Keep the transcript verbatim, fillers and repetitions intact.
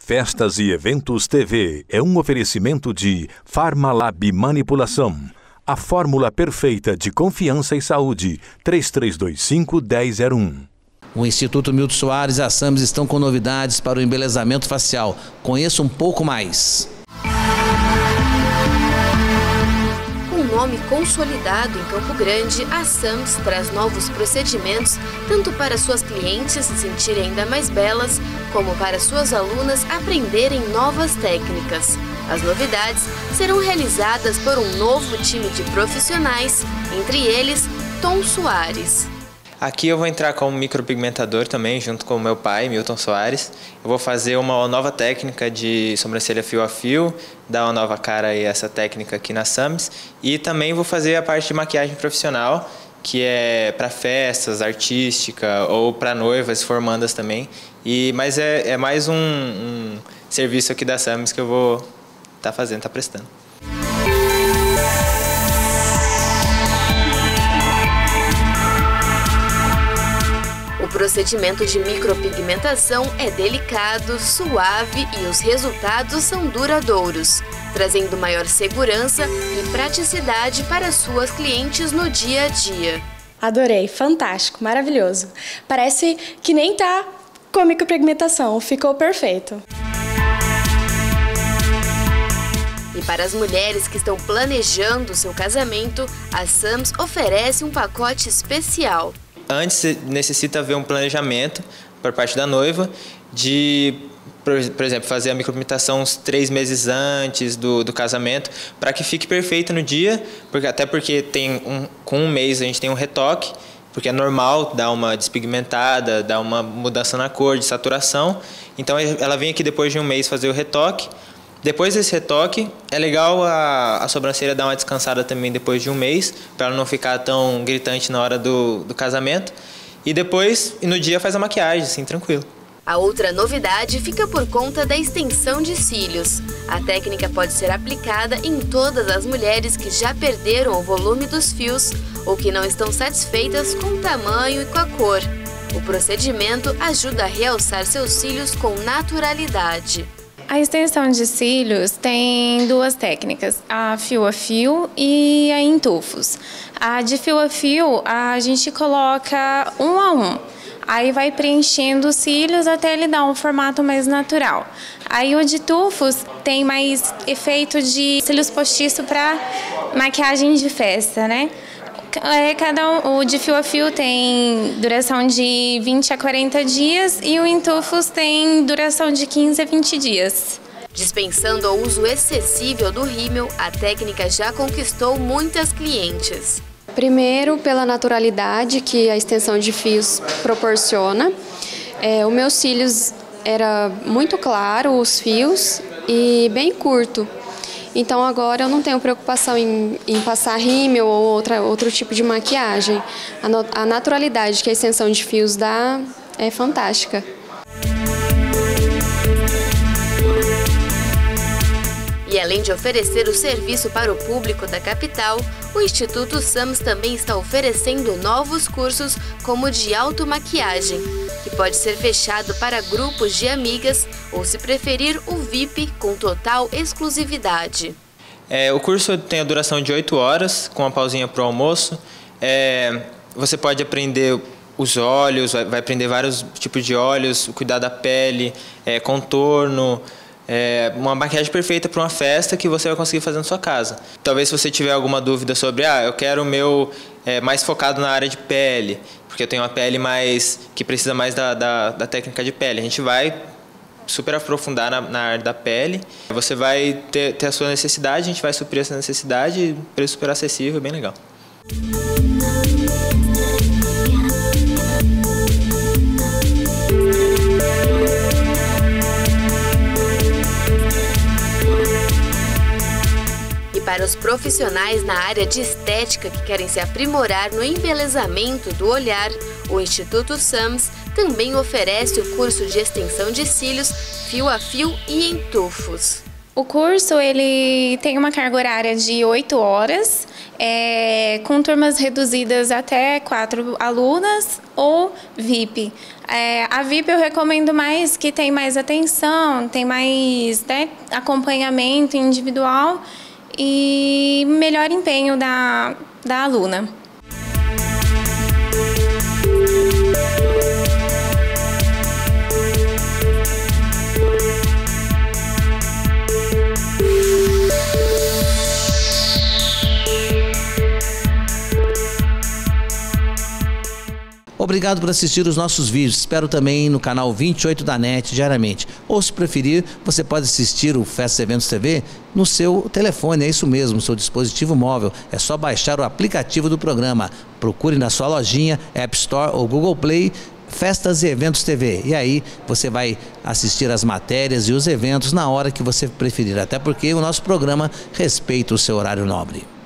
Festas e Eventos T V é um oferecimento de Farmalab Manipulação. A fórmula perfeita de confiança e saúde. três três dois cinco, um zero zero um. O Instituto Milton Soares e a SAMS estão com novidades para o embelezamento facial. Conheça um pouco mais. Com nome consolidado em Campo Grande, a SAMS traz novos procedimentos tanto para suas clientes se sentirem ainda mais belas, como para suas alunas aprenderem novas técnicas. As novidades serão realizadas por um novo time de profissionais, entre eles Tom Soares. Aqui eu vou entrar como micropigmentador também, junto com o meu pai, Milton Soares. Eu vou fazer uma nova técnica de sobrancelha fio a fio, dar uma nova cara a essa técnica aqui na SAMS. E também vou fazer a parte de maquiagem profissional, que é para festas, artística ou para noivas, formandas também. E, mas é, é mais um, um serviço aqui da SAMS que eu vou estar fazendo, estar prestando. O procedimento de micropigmentação é delicado, suave e os resultados são duradouros, trazendo maior segurança e praticidade para suas clientes no dia a dia. Adorei, fantástico, maravilhoso. Parece que nem tá com a micropigmentação, ficou perfeito. E para as mulheres que estão planejando seu casamento, a SAMS oferece um pacote especial. Antes necessita haver um planejamento por parte da noiva de, por exemplo, fazer a micropigmentação uns três meses antes do, do casamento, para que fique perfeito no dia, porque, até porque tem um, com um mês a gente tem um retoque, porque é normal dar uma despigmentada, dar uma mudança na cor, de saturação. Então ela vem aqui depois de um mês fazer o retoque. Depois desse retoque, é legal a, a sobrancelha dar uma descansada também depois de um mês, para ela não ficar tão gritante na hora do, do casamento. E depois, e no dia, faz a maquiagem, assim, tranquilo. A outra novidade fica por conta da extensão de cílios. A técnica pode ser aplicada em todas as mulheres que já perderam o volume dos fios ou que não estão satisfeitas com o tamanho e com a cor. O procedimento ajuda a realçar seus cílios com naturalidade. A extensão de cílios tem duas técnicas, a fio a fio e a em tufos. A de fio a fio, a gente coloca um a um, aí vai preenchendo os cílios até ele dar um formato mais natural. Aí o de tufos tem mais efeito de cílios postiço para maquiagem de festa, né? Cada um, o de fio a fio tem duração de vinte a quarenta dias e o em tufos tem duração de quinze a vinte dias. Dispensando o uso excessivo do rímel, a técnica já conquistou muitas clientes. Primeiro, pela naturalidade que a extensão de fios proporciona. É, os meus cílios era muito claro, os fios, e bem curto. Então agora eu não tenho preocupação em, em passar rímel ou outra, outro tipo de maquiagem. A, no, a naturalidade que a extensão de fios dá é fantástica. E além de oferecer o serviço para o público da capital, o Instituto SAMS também está oferecendo novos cursos como o de automaquiagem, que pode ser fechado para grupos de amigas ou, se preferir, o V I P com total exclusividade. É, o curso tem a duração de oito horas, com uma pausinha para o almoço. É, você pode aprender os óleos, vai, vai aprender vários tipos de óleos, cuidar da pele, é, contorno, é, uma maquiagem perfeita para uma festa que você vai conseguir fazer na sua casa. Talvez se você tiver alguma dúvida sobre, ah, eu quero o meu é, mais focado na área de pele, porque eu tenho uma pele mais que precisa mais da, da, da técnica de pele. A gente vai super aprofundar na, na área da pele. Você vai ter, ter a sua necessidade, a gente vai suprir essa necessidade, preço super acessível, bem legal. E para os profissionais na área de estética que querem se aprimorar no embelezamento do olhar, o Instituto SAMS também oferece o curso de extensão de cílios, fio a fio e em tufos. O curso ele tem uma carga horária de oito horas, é, com turmas reduzidas até quatro alunas ou V I P. É, a V I P eu recomendo mais que tem mais atenção, tem mais, né, acompanhamento individual e melhor empenho da, da aluna. Obrigado por assistir os nossos vídeos. Espero também no canal vinte e oito da NET diariamente. Ou, se preferir, você pode assistir o Festas Eventos T V no seu telefone. É isso mesmo, no seu dispositivo móvel. É só baixar o aplicativo do programa. Procure na sua lojinha, App Store ou Google Play, Festas e Eventos T V. E aí você vai assistir as matérias e os eventos na hora que você preferir. Até porque o nosso programa respeita o seu horário nobre.